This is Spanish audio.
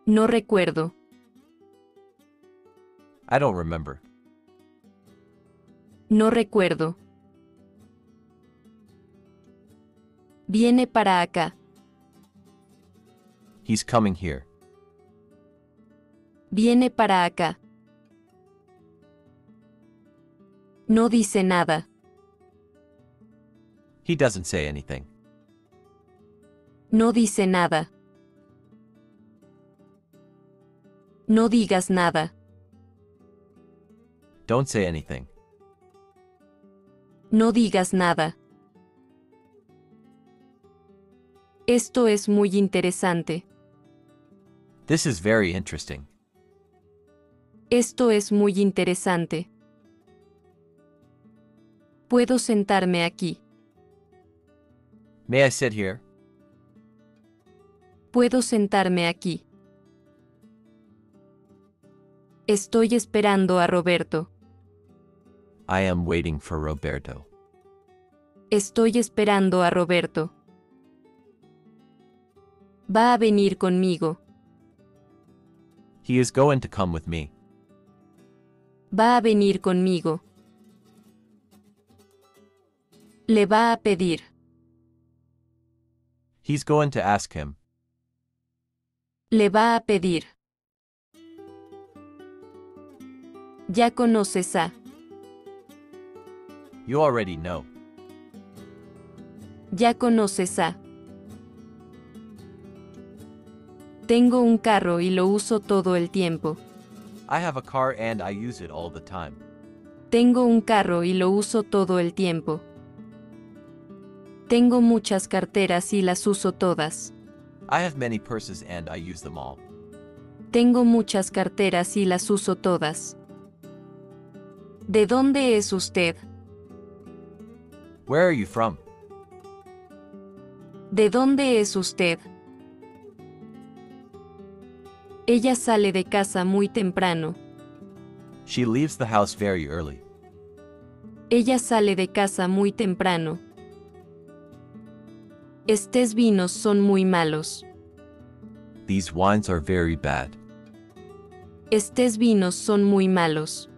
No recuerdo. I don't remember. No recuerdo. Viene para acá. He's coming here. Viene para acá. No dice nada. He doesn't say anything. No dice nada. No digas nada. Don't say anything. No digas nada. Esto es muy interesante. This is very interesting. Esto es muy interesante. Puedo sentarme aquí. May I sit here? Puedo sentarme aquí. Estoy esperando a Roberto. I am waiting for Roberto. Estoy esperando a Roberto. Va a venir conmigo. He is going to come with me. Va a venir conmigo. Le va a pedir. He's going to ask him. Le va a pedir. Ya conoces a. You already know. Ya conoces a. Tengo un carro y lo uso todo el tiempo. I have a car and I use it all the time. Tengo un carro y lo uso todo el tiempo. Tengo muchas carteras y las uso todas. I have many purses and I use them all. Tengo muchas carteras y las uso todas. ¿De dónde es usted? Where are you from? ¿De dónde es usted? Ella sale de casa muy temprano. She leaves the house very early. Ella sale de casa muy temprano. Estos vinos son muy malos. These wines are very bad. Estos vinos son muy malos.